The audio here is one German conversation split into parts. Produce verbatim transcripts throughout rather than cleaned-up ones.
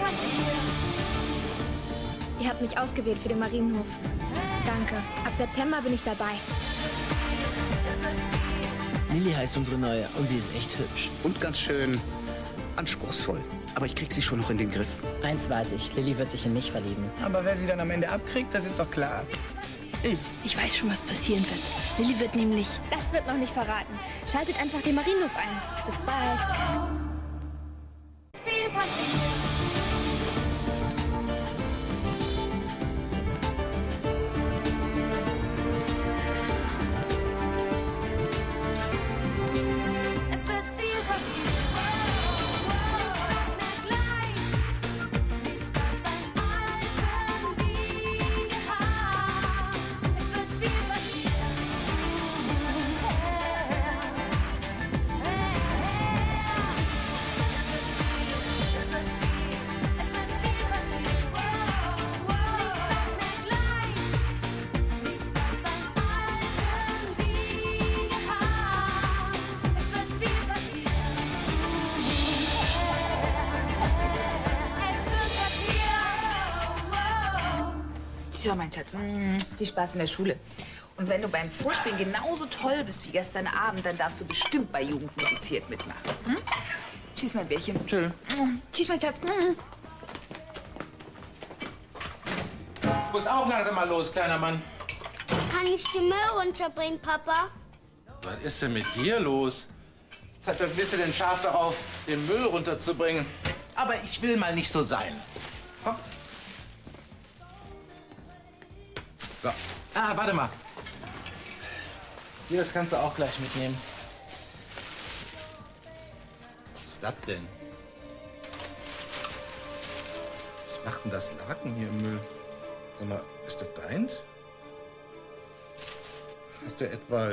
Ihr habt mich ausgewählt für den Marienhof. Danke. Ab September bin ich dabei. Lilly heißt unsere Neue und sie ist echt hübsch. Und ganz schön anspruchsvoll. Aber ich krieg sie schon noch in den Griff. Eins weiß ich, Lilly wird sich in mich verlieben. Aber wer sie dann am Ende abkriegt, das ist doch klar. Ich. Ich weiß schon, was passieren wird. Lilly wird nämlich... Das wird noch nicht verraten. Schaltet einfach den Marienhof ein. Bis bald. Viel passiert. So, mein Schatz, mmh, viel Spaß in der Schule. Und wenn du beim Vorspielen genauso toll bist wie gestern Abend, dann darfst du bestimmt bei Jugend musiziert mitmachen. Hm? Tschüss, mein Bärchen. Tschüss. Mmh. Tschüss, mein Schatz. Mmh. Du musst auch langsam mal los, kleiner Mann. Kann ich die Müll runterbringen, Papa? Was ist denn mit dir los? Was bist du denn scharf darauf, den Müll runterzubringen? Aber ich will mal nicht so sein. Komm. So. Ah, warte mal. Hier, das kannst du auch gleich mitnehmen. Was ist das denn? Was macht denn das Laken hier im Müll? Sag mal, ist das deins? Hast du etwa...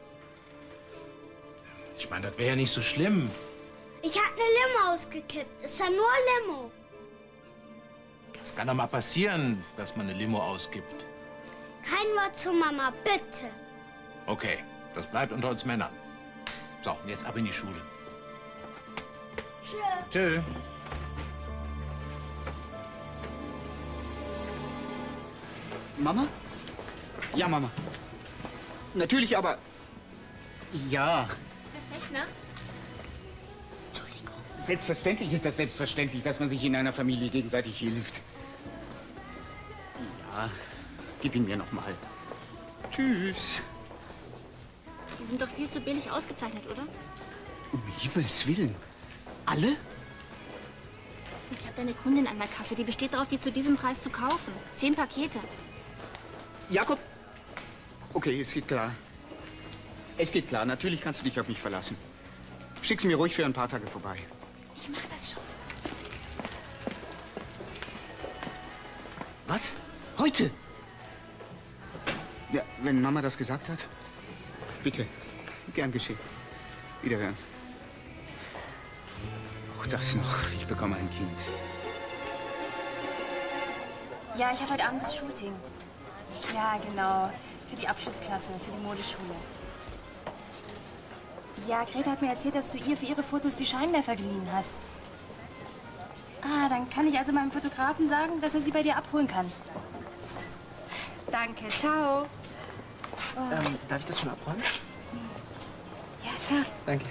Ich meine, das wäre ja nicht so schlimm. Ich habe eine Limo ausgekippt. Ist ja nur Limo. Das kann doch mal passieren, dass man eine Limo ausgibt. Kein Wort zu Mama, bitte. Okay, das bleibt unter uns Männern. So, und jetzt ab in die Schule. Tschö. Tschö. Mama? Ja, Mama. Natürlich, aber... Ja. Perfekt, ne? Entschuldigung. Selbstverständlich ist das selbstverständlich, dass man sich in einer Familie gegenseitig hilft. Ja, gib ihn mir noch mal. Tschüss. Die sind doch viel zu billig ausgezeichnet, oder? Um Himmels Willen. Alle? Ich habe deine Kundin an der Kasse, die besteht darauf, die zu diesem Preis zu kaufen. Zehn Pakete. Jakob? Okay, es geht klar. Es geht klar. Natürlich kannst du dich auf mich verlassen. Schick's mir ruhig für ein paar Tage vorbei. Ich mach das schon. Was? Heute? Ja, wenn Mama das gesagt hat. Bitte. Gern geschehen. Wiederhören. Auch das noch. Ich bekomme ein Kind. Ja, ich habe heute Abend das Shooting. Ja, genau. Für die Abschlussklasse, für die Modeschule. Ja, Greta hat mir erzählt, dass du ihr für ihre Fotos die Scheinwerfer geliehen hast. Ah, dann kann ich also meinem Fotografen sagen, dass er sie bei dir abholen kann. Danke, ciao. Oh. Ähm, darf ich das schon abräumen? Ja, klar. Danke.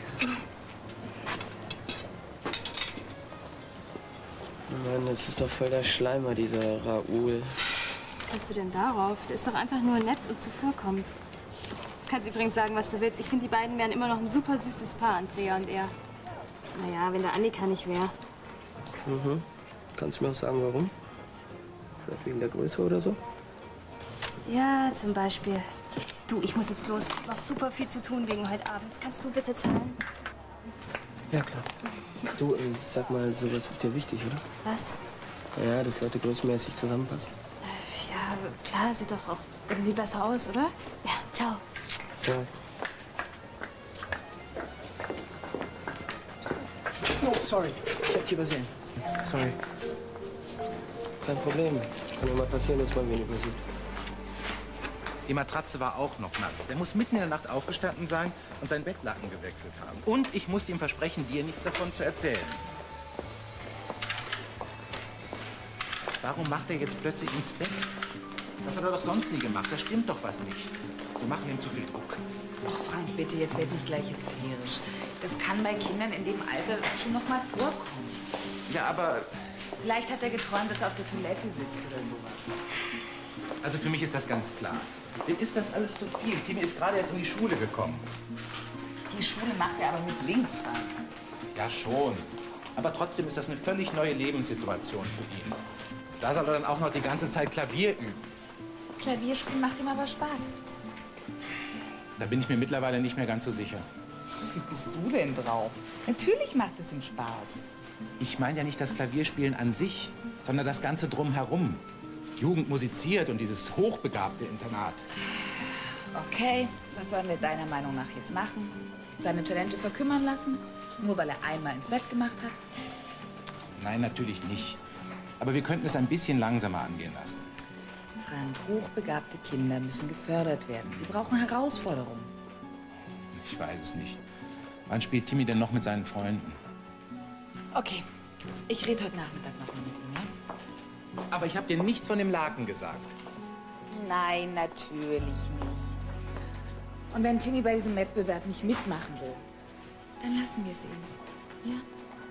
Mann, das ist doch voll der Schleimer, dieser Raoul. Wie kommst du denn darauf? Der ist doch einfach nur nett und zuvorkommend. Du kannst übrigens sagen, was du willst. Ich finde, die beiden wären immer noch ein super süßes Paar, Andrea und er. Naja, wenn der Annika nicht wäre. Mhm. Kannst du mir auch sagen, warum? Vielleicht wegen der Größe oder so? Ja, zum Beispiel. Du, ich muss jetzt los. Ich hab noch super viel zu tun wegen heute Abend. Kannst du bitte zahlen? Ja, klar. Du, ähm, sag mal, sowas ist dir wichtig, oder? Was? Ja, dass Leute größenmäßig zusammenpassen. Ja, klar, sieht doch auch irgendwie besser aus, oder? Ja, ciao. Ciao. Oh, sorry. Ich hab dich übersehen. Sorry. Kein Problem. Kann ja mal passieren, dass man wen übersieht. Die Matratze war auch noch nass. Der muss mitten in der Nacht aufgestanden sein und seinen Bettlaken gewechselt haben. Und ich musste ihm versprechen, dir nichts davon zu erzählen. Warum macht er jetzt plötzlich ins Bett? Das hat er doch sonst nie gemacht. Da stimmt doch was nicht. Wir machen ihm zu viel Druck. Ach, Frank, bitte, jetzt werd nicht gleich hysterisch. Das kann bei Kindern in dem Alter schon noch mal vorkommen. Ja, aber... Vielleicht hat er geträumt, dass er auf der Toilette sitzt oder sowas. Also für mich ist das ganz klar. Dem ist das alles zu viel. Timmy ist gerade erst in die Schule gekommen. Die Schule macht er aber mit links, Frank. Ja, schon. Aber trotzdem ist das eine völlig neue Lebenssituation für ihn. Da soll er dann auch noch die ganze Zeit Klavier üben. Klavierspielen macht ihm aber Spaß. Da bin ich mir mittlerweile nicht mehr ganz so sicher. Wie bist du denn drauf? Natürlich macht es ihm Spaß. Ich meine ja nicht das Klavierspielen an sich, sondern das Ganze drumherum. Jugend musiziert und dieses hochbegabte Internat. Okay, was sollen wir deiner Meinung nach jetzt machen? Seine Talente verkümmern lassen? Nur weil er einmal ins Bett gemacht hat? Nein, natürlich nicht. Aber wir könnten es ein bisschen langsamer angehen lassen. Frank, hochbegabte Kinder müssen gefördert werden. Die brauchen Herausforderungen. Ich weiß es nicht. Wann spielt Timmy denn noch mit seinen Freunden? Okay, ich rede heute Nachmittag noch mal mit ihm, ja? Aber ich habe dir nichts von dem Laken gesagt. Nein, natürlich nicht. Und wenn Timmy bei diesem Wettbewerb nicht mitmachen will, dann lassen wir es ihm. Ja?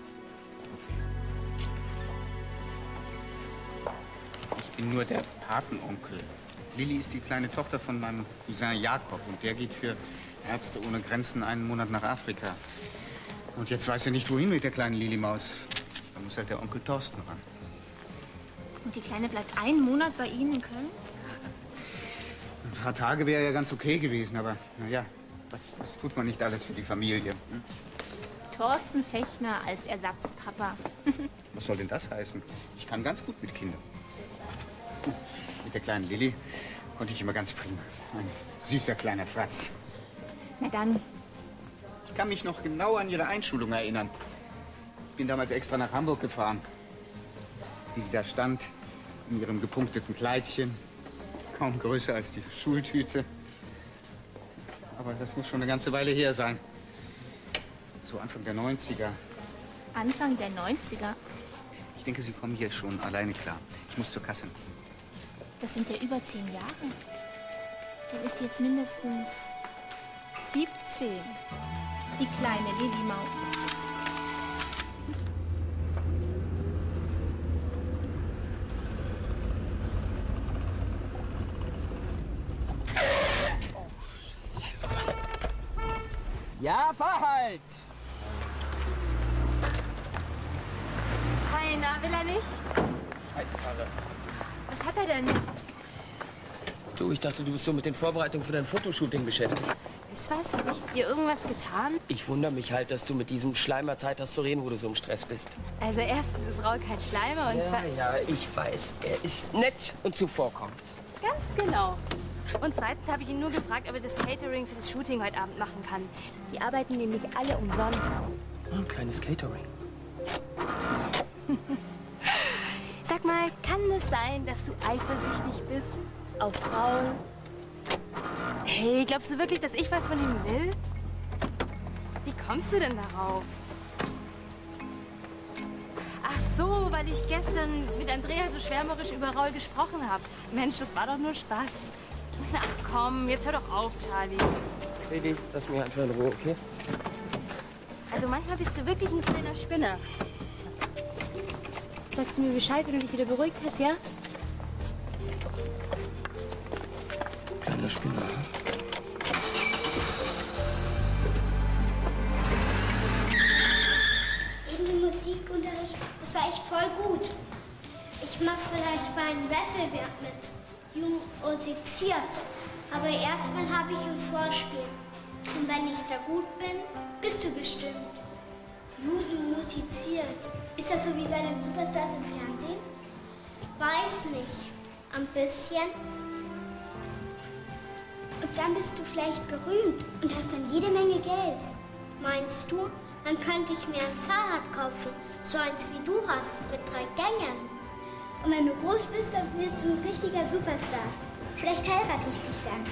Ich bin nur der Patenonkel. Lilly ist die kleine Tochter von meinem Cousin Jakob und der geht für Ärzte ohne Grenzen einen Monat nach Afrika. Und jetzt weiß er nicht, wohin mit der kleinen Lilly-Maus. Da muss halt der Onkel Thorsten ran. Und die Kleine bleibt einen Monat bei Ihnen in Köln? Ein paar Tage wäre ja ganz okay gewesen, aber naja, was, was tut man nicht alles für die Familie? Hm? Thorsten Fechner als Ersatzpapa. Was soll denn das heißen? Ich kann ganz gut mit Kindern. Hm, mit der kleinen Lilly konnte ich immer ganz prima. Ein süßer kleiner Fratz. Na dann. Ich kann mich noch genau an Ihre Einschulung erinnern. Ich bin damals extra nach Hamburg gefahren. Wie sie da stand, in ihrem gepunkteten Kleidchen. Kaum größer als die Schultüte. Aber das muss schon eine ganze Weile her sein. So Anfang der neunziger. Anfang der neunziger? Ich denke, Sie kommen hier schon alleine klar. Ich muss zur Kasse. Das sind ja über zehn Jahre. Dann ist jetzt mindestens siebzehn. Die kleine Lilly-Maus. Ja, fahr halt! Hi, na, will er nicht? Scheißkarre. Was hat er denn? Du, ich dachte, du bist so mit den Vorbereitungen für dein Fotoshooting beschäftigt. Ist was? Habe ich dir irgendwas getan? Ich wundere mich halt, dass du mit diesem Schleimer Zeit hast zu reden, wo du so im Stress bist. Also erstens ist Raul kein Schleimer und Ja, zweitens... ja, ich weiß. Er ist nett und zuvorkommend. Ganz genau. Und zweitens habe ich ihn nur gefragt, ob er das Catering für das Shooting heute Abend machen kann. Die arbeiten nämlich alle umsonst. Ein kleines Catering. Sag mal, kann es sein, dass du eifersüchtig bist auf Raul? Hey, glaubst du wirklich, dass ich was von ihm will? Wie kommst du denn darauf? Ach so, weil ich gestern mit Andrea so schwärmerisch über Raul gesprochen habe. Mensch, das war doch nur Spaß. Ach komm, jetzt hör doch auf, Charlie. Freddy, lass mich einfach in Ruhe, okay? Also manchmal bist du wirklich ein kleiner Spinner. Sagst du mir Bescheid, wenn du dich wieder beruhigt hast, ja? Kleiner Spinner. Eben im Musikunterricht, das war echt voll gut. Ich mache vielleicht mal einen Wettbewerb mit. Jung musiziert. Aber erstmal habe ich ein Vorspiel. Und wenn ich da gut bin, bist du bestimmt. Jugend musiziert. Ist das so wie bei den Superstars im Fernsehen? Weiß nicht. Ein bisschen. Und dann bist du vielleicht berühmt und hast dann jede Menge Geld. Meinst du, dann könnte ich mir ein Fahrrad kaufen, so eins wie du hast, mit drei Gängen. Und wenn du groß bist, dann wirst du ein richtiger Superstar. Vielleicht heirate ich dich dann.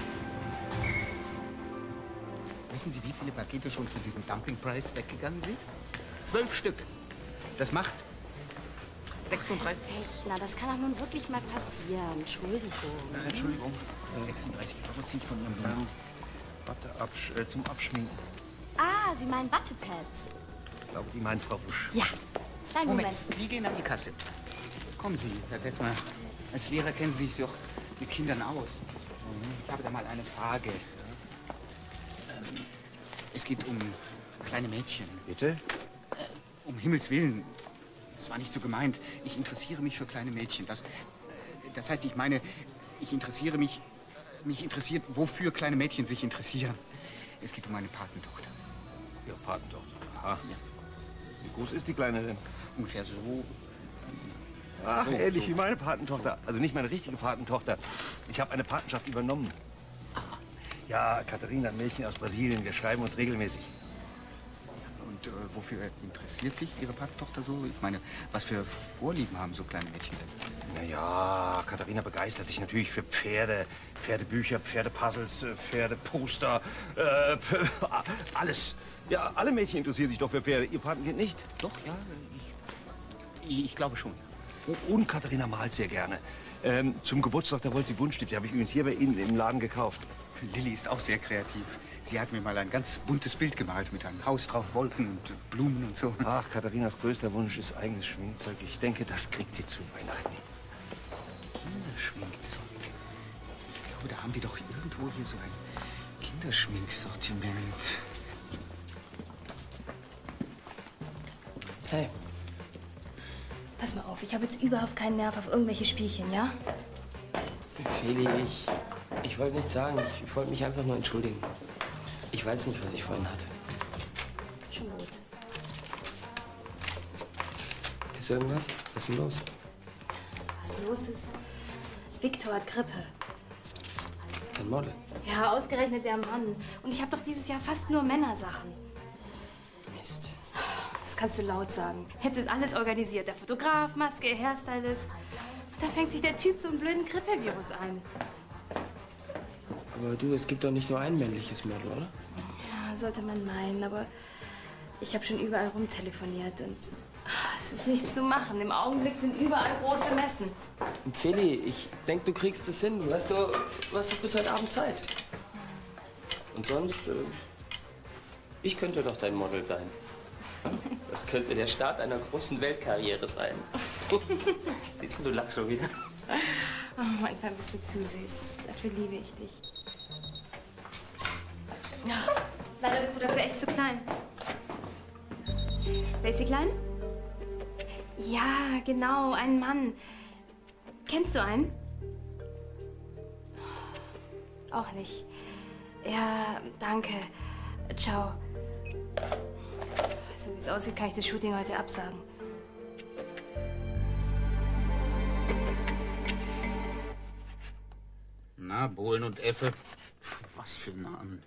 Wissen Sie, wie viele Pakete schon zu diesem Dumpingpreis weggegangen sind? Zwölf Stück. Das macht sechsunddreißig. Fechner, das kann doch nun wirklich mal passieren. Entschuldigung. Äh, Entschuldigung. sechsunddreißig Euro ziehe ich von Ihrem Lohn. Watte absch äh, zum Abschminken. Ah, Sie meinen Wattepads. Ich glaube, die meinen Frau Busch. Ja. Kleinen Moment, Moment. Sie gehen an die Kasse. Kommen Sie, Herr Detmer. Als Lehrer kennen Sie sich doch mit Kindern aus. Ich habe da mal eine Frage. Ähm, es geht um kleine Mädchen. Bitte? Äh, um Himmels Willen. Das war nicht so gemeint. Ich interessiere mich für kleine Mädchen. Das, äh, das heißt, ich meine, ich interessiere mich... Mich interessiert, wofür kleine Mädchen sich interessieren. Es geht um meine Patentochter. Ja, Patentochter. Aha. Ja. Wie groß ist die Kleine denn? Ungefähr so. Ach, so, ähnlich so. wie meine Patentochter. Also nicht meine richtige Patentochter. Ich habe eine Patenschaft übernommen. Ja, Katharina, ein Mädchen aus Brasilien. Wir schreiben uns regelmäßig. Und äh, wofür interessiert sich Ihre Patentochter so? Ich meine, was für Vorlieben haben so kleine Mädchen denn? Naja, Katharina begeistert sich natürlich für Pferde, Pferdebücher, Pferdepuzzles, Pferdeposter, äh, alles. Ja, alle Mädchen interessieren sich doch für Pferde. Ihr Patenkind nicht? Doch, ja, ich, ich glaube schon. Und Katharina malt sehr gerne. Ähm, zum Geburtstag, da wollte sie Buntstift. Die habe ich übrigens hier bei Ihnen im Laden gekauft. Lilly ist auch sehr kreativ. Sie hat mir mal ein ganz buntes Bild gemalt mit einem Haus drauf, Wolken und Blumen und so. Ach, Katharinas größter Wunsch ist eigenes Schminkzeug. Ich denke, das kriegt sie zu Weihnachten. Kinderschminkzeug. Ich glaube, da haben wir doch irgendwo hier so ein Kinderschminksortiment. Hey. Pass mal auf, ich habe jetzt überhaupt keinen Nerv auf irgendwelche Spielchen, ja? Feli, ich, ich wollte nichts sagen. Ich, ich wollte mich einfach nur entschuldigen. Ich weiß nicht, was ich vorhin hatte. Schon gut. Ist irgendwas? Was ist denn los? Was los ist? Viktor hat Grippe. Ein Model. Ja, ausgerechnet der Mann. Und ich habe doch dieses Jahr fast nur Männersachen. Mist. Das kannst du laut sagen. Jetzt ist alles organisiert. Der Fotograf, Maske, Hairstylist. Da fängt sich der Typ so einen blöden Grippevirus ein. Aber du, es gibt doch nicht nur ein männliches Model, oder? Ja, sollte man meinen, aber ich habe schon überall rumtelefoniert und es ist nichts zu machen. Im Augenblick sind überall große Messen. Und Feli, ich denke, du kriegst es hin. Du hast doch, du hast doch bis heute Abend Zeit. Und sonst, äh, ich könnte doch dein Model sein. Das könnte der Start einer großen Weltkarriere sein. Siehst du, du lachst schon wieder. Oh, manchmal bist du zu süß. Dafür liebe ich dich. Leider bist du dafür echt zu klein. Wer ist sie klein? Ja, genau, ein Mann. Kennst du einen? Auch nicht. Ja, danke. Ciao. So wie es aussieht, kann ich das Shooting heute absagen. Na, Bohlen und Effe. Was für Namen.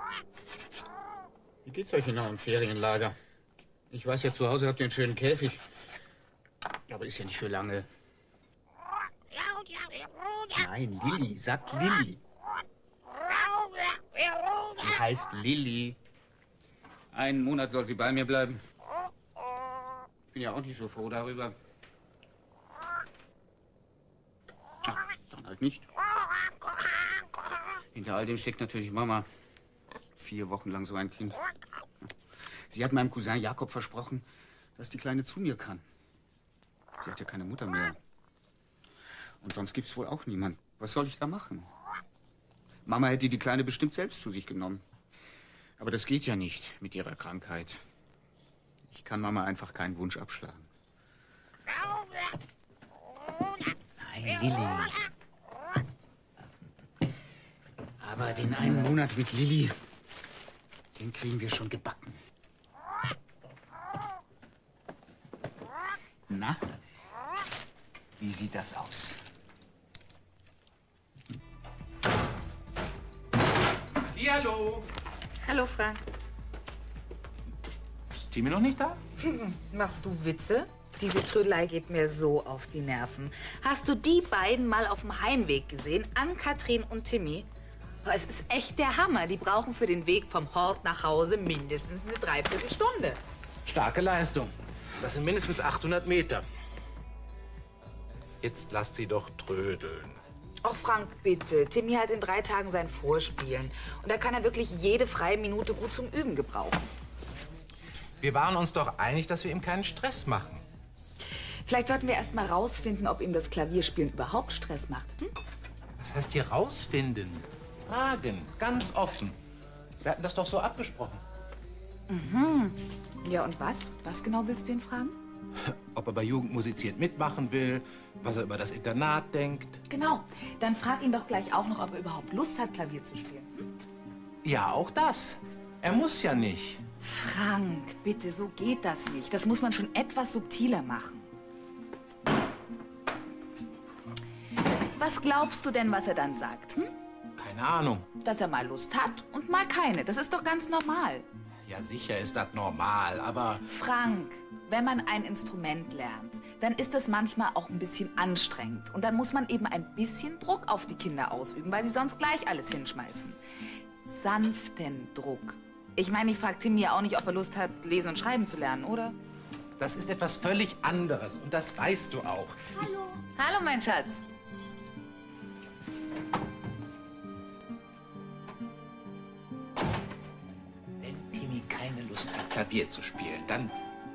Wie geht's euch genau im Ferienlager? Ich weiß ja, zu Hause habt ihr einen schönen Käfig. Aber ist ja nicht für lange. Nein, Lilly. Sagt Lilly. Sie heißt Lilly. Einen Monat soll sie bei mir bleiben. Ich bin ja auch nicht so froh darüber. Ach, dann halt nicht. Hinter all dem steckt natürlich Mama. Vier Wochen lang so ein Kind. Sie hat meinem Cousin Jakob versprochen, dass die Kleine zu mir kann. Sie hat ja keine Mutter mehr. Und sonst gibt's wohl auch niemand. Was soll ich da machen? Mama hätte die Kleine bestimmt selbst zu sich genommen. Aber das geht ja nicht mit ihrer Krankheit. Ich kann Mama einfach keinen Wunsch abschlagen. Nein, Lilly. Aber den einen Monat mit Lilly, den kriegen wir schon gebacken. Na, wie sieht das aus? Hallo. Hallo, Frank. Ist Timmy noch nicht da? Machst du Witze? Diese Trödelei geht mir so auf die Nerven. Hast du die beiden mal auf dem Heimweg gesehen? Ann-Kathrin und Timmy? Oh, es ist echt der Hammer. Die brauchen für den Weg vom Hort nach Hause mindestens eine Dreiviertelstunde. Starke Leistung. Das sind mindestens achthundert Meter. Jetzt lass sie doch trödeln. Ach, Frank, bitte. Timmy hat in drei Tagen sein Vorspielen. Und da kann er wirklich jede freie Minute gut zum Üben gebrauchen. Wir waren uns doch einig, dass wir ihm keinen Stress machen. Vielleicht sollten wir erst mal rausfinden, ob ihm das Klavierspielen überhaupt Stress macht. Hm? Was heißt hier rausfinden? Fragen, ganz offen. Wir hatten das doch so abgesprochen. Mhm. Ja, und was? Was genau willst du ihn fragen? Ob er bei Jugend musiziert mitmachen will, was er über das Internat denkt. Genau. Dann frag ihn doch gleich auch noch, ob er überhaupt Lust hat, Klavier zu spielen. Hm? Ja, auch das. Er muss ja nicht. Frank, bitte, so geht das nicht. Das muss man schon etwas subtiler machen. Was glaubst du denn, was er dann sagt? Hm? Keine Ahnung. Dass er mal Lust hat und mal keine. Das ist doch ganz normal. Ja, sicher ist das normal, aber... Frank, wenn man ein Instrument lernt, dann ist das manchmal auch ein bisschen anstrengend. Und dann muss man eben ein bisschen Druck auf die Kinder ausüben, weil sie sonst gleich alles hinschmeißen. Sanften Druck. Ich meine, ich frage Timmy ja auch nicht, ob er Lust hat, lesen und schreiben zu lernen, oder? Das ist etwas völlig anderes und das weißt du auch. Hallo. Hallo, mein Schatz. Wenn Timmy keine Lust hat, Klavier zu spielen, dann...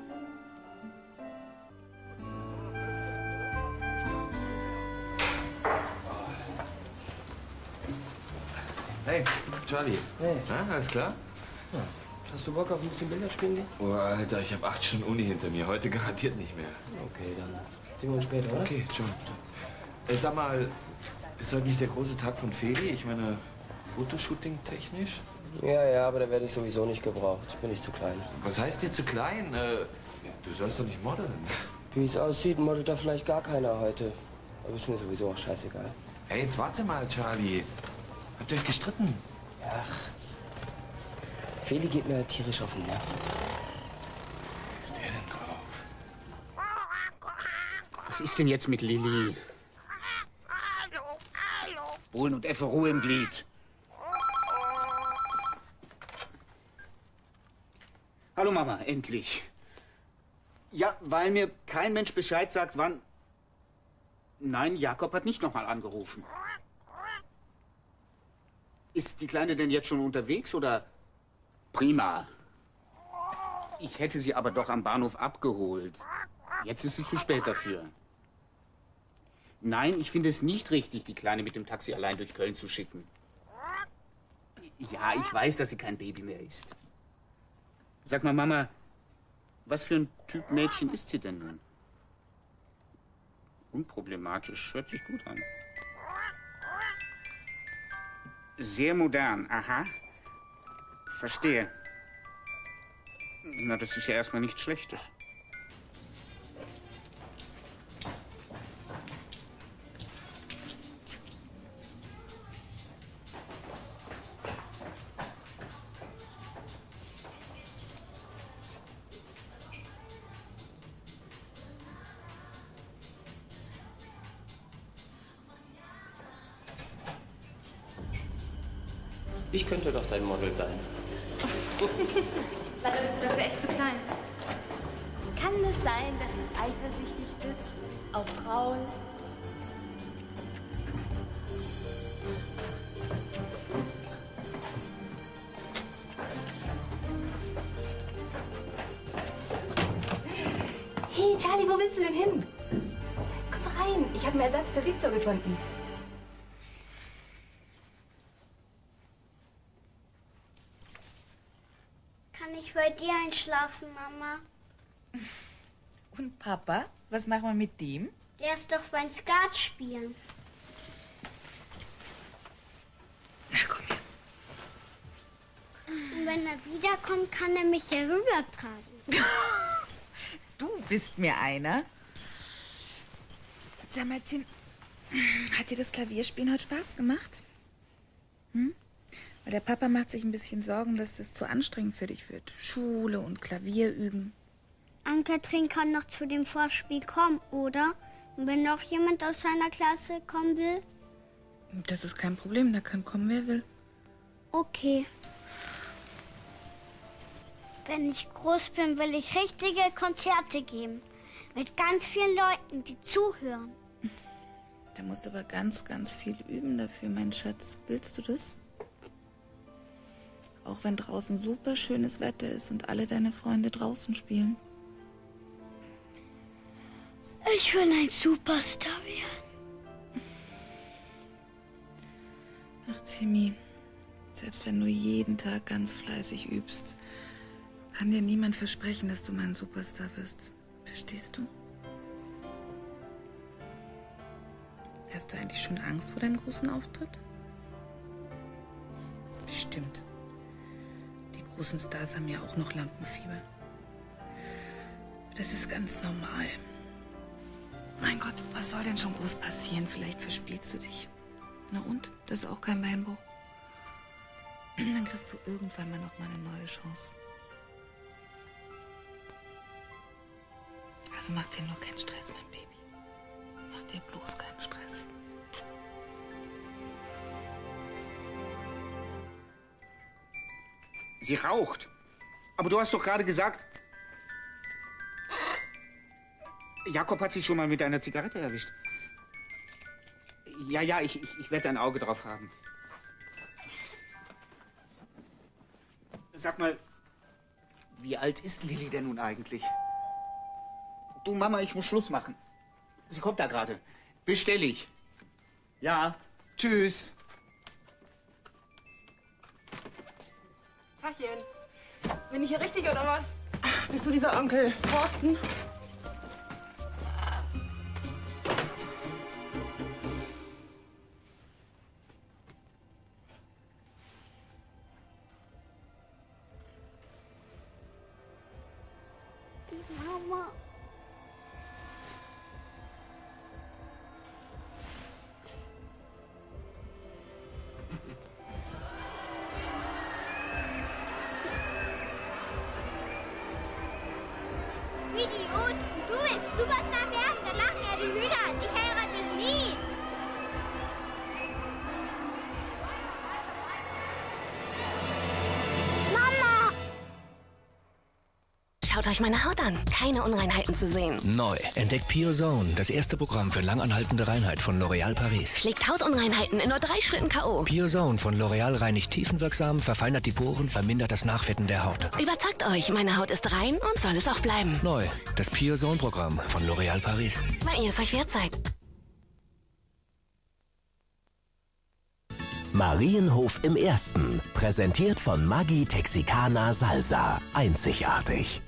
Hey, Charlie. Hey. Na, alles klar? Ja. Hast du Bock auf ein bisschen Bilder spielen? Oh, Alter, ich habe acht Stunden Uni hinter mir. Heute garantiert nicht mehr. Okay, dann sehen wir uns später, oder? Okay, schon. Ey, sag mal, ist heute nicht der große Tag von Feli? Ich meine, Fotoshooting technisch? Ja, ja, aber da werde ich sowieso nicht gebraucht. Bin ich zu klein. Was heißt dir zu klein? Äh, du sollst doch nicht modeln. Wie es aussieht, modelt da vielleicht gar keiner heute. Aber ist mir sowieso auch scheißegal. Hey, jetzt warte mal, Charlie. Habt ihr euch gestritten? Ach. Feli geht mir halt tierisch auf den Nerv. Was ist der denn drauf? Was ist denn jetzt mit Lilly? Bohlen und Effe, Ruhe im Glied. Hallo Mama, endlich. Ja, weil mir kein Mensch Bescheid sagt, wann... Nein, Jakob hat nicht nochmal angerufen. Ist die Kleine denn jetzt schon unterwegs, oder? Prima. Ich hätte sie aber doch am Bahnhof abgeholt. Jetzt ist es zu spät dafür. Nein, ich finde es nicht richtig, die Kleine mit dem Taxi allein durch Köln zu schicken. Ja, ich weiß, dass sie kein Baby mehr ist. Sag mal, Mama, was für ein Typ Mädchen ist sie denn nun? Unproblematisch, hört sich gut an. Sehr modern, aha. Verstehe. Na, das ist ja erstmal nichts Schlechtes. Ich könnte doch dein Model sein. Leider bist du dafür echt zu klein. Kann es sein, dass du eifersüchtig bist auf Frauen? Hey, Charlie, wo willst du denn hin? Komm rein, ich habe einen Ersatz für Victor gefunden. Kann ich bei dir einschlafen, Mama? Und Papa? Was machen wir mit dem? Der ist doch beim Skat spielen. Na, komm her. Und wenn er wiederkommt, kann er mich hier rübertragen. Du bist mir einer. Sag mal, Tim, hat dir das Klavierspielen heute Spaß gemacht? Hm? Weil der Papa macht sich ein bisschen Sorgen, dass das zu anstrengend für dich wird. Schule und Klavier üben. Ann-Kathrin kann noch zu dem Vorspiel kommen, oder? Und wenn noch jemand aus seiner Klasse kommen will? Das ist kein Problem, da kann kommen, wer will. Okay. Wenn ich groß bin, will ich richtige Konzerte geben. Mit ganz vielen Leuten, die zuhören. Da musst du aber ganz, ganz viel üben dafür, mein Schatz. Willst du das? Auch wenn draußen super schönes Wetter ist und alle deine Freunde draußen spielen. Ich will ein Superstar werden. Ach, Timmy, selbst wenn du jeden Tag ganz fleißig übst, kann dir niemand versprechen, dass du mein Superstar wirst. Verstehst du? Hast du eigentlich schon Angst vor deinem großen Auftritt? Bestimmt. Die großen Stars haben ja auch noch Lampenfieber. Das ist ganz normal. Mein Gott, was soll denn schon groß passieren? Vielleicht verspielst du dich. Na und? Das ist auch kein Beinbruch. Dann kriegst du irgendwann mal noch mal eine neue Chance. Also mach dir nur keinen Stress, mein Baby. Mach dir bloß keinen Stress. Sie raucht. Aber du hast doch gerade gesagt... Jakob hat sich schon mal mit einer Zigarette erwischt. Ja, ja, ich, ich, ich werde ein Auge drauf haben. Sag mal, wie alt ist Lilly denn nun eigentlich? Du, Mama, ich muss Schluss machen. Sie kommt da gerade. Bestell ich. Ja, tschüss. Tachchen. Bin ich hier richtig oder was? Bist du dieser Onkel Thorsten? Mama. Idiot! Du willst Superstar werden? Dann lachen ja die Hühner. Ich heirate dich nie. Mama! Schaut euch meine Haut an. Keine Unreinheiten zu sehen. Neu. Entdeckt PureZone, das erste Programm für langanhaltende Reinheit von L'Oréal Paris. Schlägt Hautunreinheiten in nur drei Schritten K O. PureZone von L'Oréal reinigt tiefenwirksam, verfeinert die Poren, vermindert das Nachfetten der Haut. Überzeugt euch, meine Haut ist rein und soll es auch bleiben. Neu. Das PureZone-Programm von L'Oréal Paris. Weil ihr es euch wert seid. Marienhof im Ersten. Präsentiert von Maggi Texicana Salsa. Einzigartig.